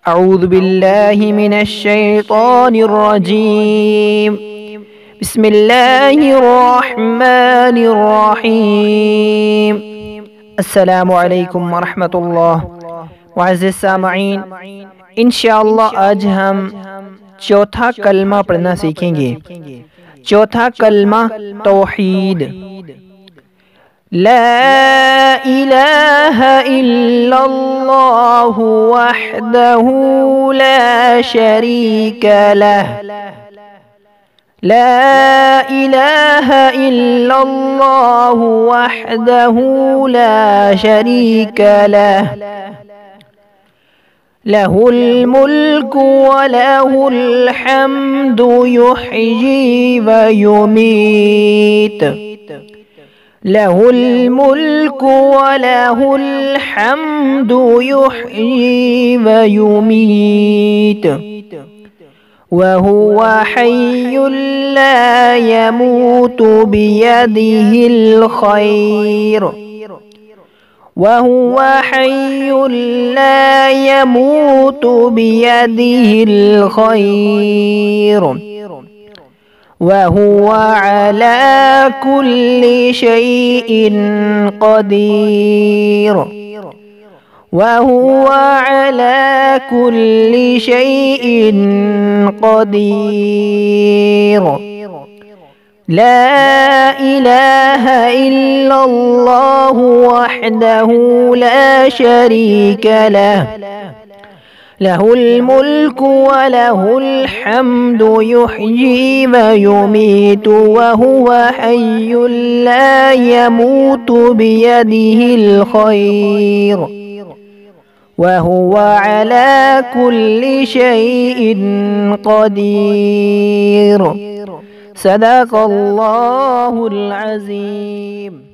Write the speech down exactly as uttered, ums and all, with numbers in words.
اعوذ باللہ من الشیطان الرجیم بسم اللہ الرحمن الرحیم۔ السلام علیکم ورحمۃ اللہ۔ معزز سامعین، انشاءاللہ آج ہم چوتھا کلمہ پڑھنا سیکھیں گے۔ چوتھا کلمہ توحید۔ لا الہ الا اللہ وحدہ لا شریک لہ۔ لا الہ الا اللہ وحدہ لا شریک لہ، لہ الملک ولہ الحمد یحیی ویمیت، لہ الملک ولہ الحمد یحیی ویمیت، وہو حی لا یموت بیدہ الخیر، وہو حی لا یموت بیدہ الخیر، وہو علی کل شیء قدیر، وہو علی کل شیء قدیر۔ لا الہ الا اللہ وحدہ لا شریک لہ، لہ الملک ولہ الحمد یحیی ویمیت، وہو حی لا یموت بیدہ الخیر، وہو علی کل شیء قدیر۔ صدق اللہ العظیم۔